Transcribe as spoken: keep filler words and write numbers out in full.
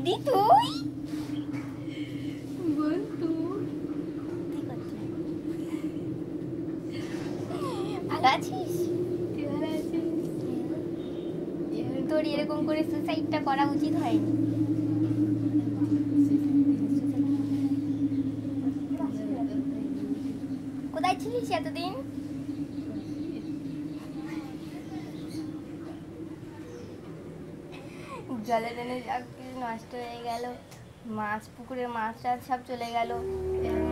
দিদি তুই বল তুই ভালো আছিস? তুই ভালো আছিস? তোর এরকম করে সুসাইডটা করা উচিত হয়নি। কোথায় ছিলিস এতদিন? জলে টেনে যা কিছু নষ্ট হয়ে গেল, মাছ পুকুরের মাছ টাছ সব চলে গেল।